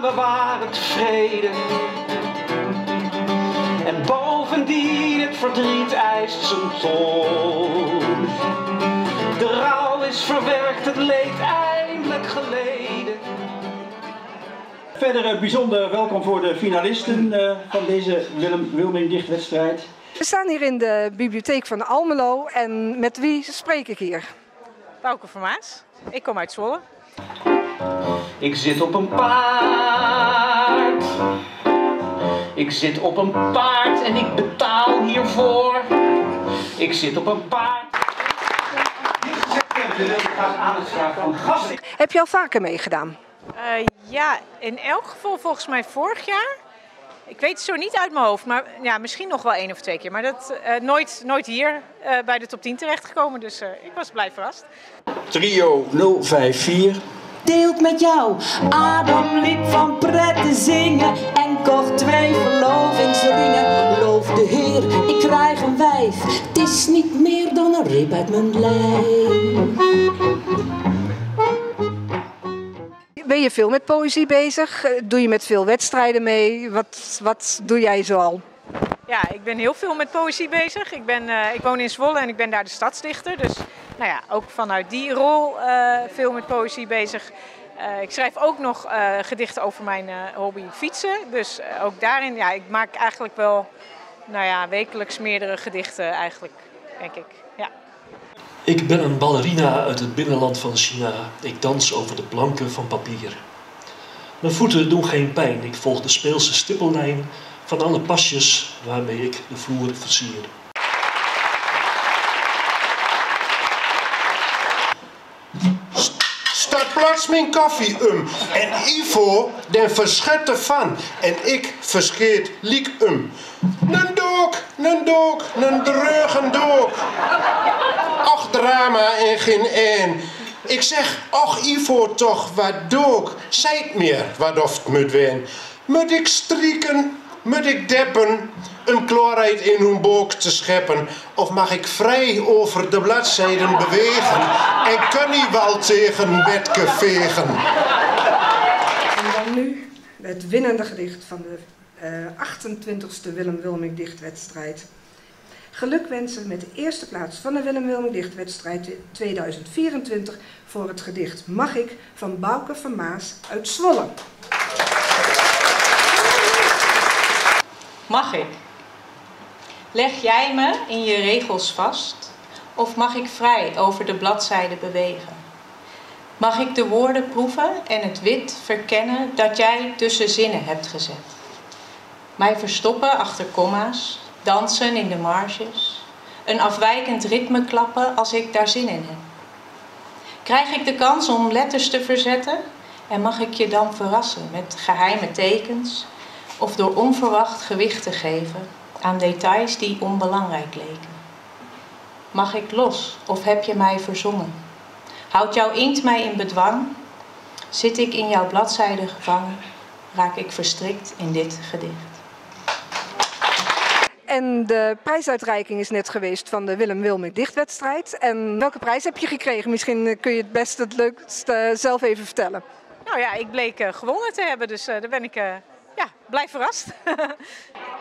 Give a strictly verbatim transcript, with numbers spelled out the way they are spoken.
bewaar het vrede. En bovendien het verdriet eist zijn tol. De rouw is verwerkt, het leed eindelijk geleden. Verder bijzonder welkom voor de finalisten uh, van deze Willem Wilming dichtwedstrijd. We staan hier in de bibliotheek van Almelo en met wie spreek ik hier? Bouke Vermaas. Ik kom uit Zwolle. Ik zit op een paard. Ik zit op een paard en ik betaal hiervoor. Ik zit op een paard. Heb je al vaker meegedaan? Uh, ja, in elk geval volgens mij vorig jaar. Ik weet het zo niet uit mijn hoofd, maar ja, misschien nog wel één of twee keer. Maar dat uh, nooit, nooit hier uh, bij de top tien terechtgekomen, dus uh, ik was blij verrast. Trio nul vijf vier. Deelt met jou. Adam liep van pret te zingen en kocht twee verlovingsringen. Loof de Heer, ik krijg een wijf. Het is niet meer dan een rib uit mijn lijf. Ben je veel met poëzie bezig? Doe je met veel wedstrijden mee? Wat, wat doe jij zoal? Ja, ik ben heel veel met poëzie bezig. Ik, ben, uh, ik woon in Zwolle en ik ben daar de stadsdichter. Dus nou ja, ook vanuit die rol uh, veel met poëzie bezig. Uh, ik schrijf ook nog uh, gedichten over mijn uh, hobby fietsen. Dus uh, ook daarin, ja, ik maak eigenlijk wel nou ja, wekelijks meerdere gedichten eigenlijk, denk ik. Ja. Ik ben een ballerina uit het binnenland van China. Ik dans over de planken van papier. Mijn voeten doen geen pijn. Ik volg de speelse stippellijn van alle pasjes waarmee ik de vloer versier. Staat plots mijn koffie um en Ivo den verschet ervan en ik verscheerd liek um. Nen dook, nen dook, nen dreugen dook. Och drama en geen een. Ik zeg, och Ivo toch, wat dook. Zijt meer wat of het moet wen. Moet ik strieken, moet ik deppen, een kloorheid in hun boek te scheppen, of mag ik vrij over de bladzijden bewegen en kan niet wel tegen bedke vegen? En dan nu het winnende gedicht van de uh, achtentwintigste Willem Wilming dichtwedstrijd. Gelukwensen met de eerste plaats van de Willem Wilming dichtwedstrijd tweeduizend vierentwintig voor het gedicht Mag ik van Bouke Vermaas uit Zwolle. Mag ik? Leg jij me in je regels vast, of mag ik vrij over de bladzijden bewegen? Mag ik de woorden proeven en het wit verkennen dat jij tussen zinnen hebt gezet? Mij verstoppen achter komma's, dansen in de marges, een afwijkend ritme klappen als ik daar zin in heb. Krijg ik de kans om letters te verzetten en mag ik je dan verrassen met geheime tekens of door onverwacht gewicht te geven aan details die onbelangrijk leken? Mag ik los of heb je mij verzongen? Houdt jouw inkt mij in bedwang? Zit ik in jouw bladzijde gevangen? Raak ik verstrikt in dit gedicht? En de prijsuitreiking is net geweest van de Willem Wilming dichtwedstrijd. En welke prijs heb je gekregen? Misschien kun je het best het leukste zelf even vertellen. Nou ja, ik bleek uh, gewonnen te hebben, dus uh, daar ben ik uh, ja, blij verrast.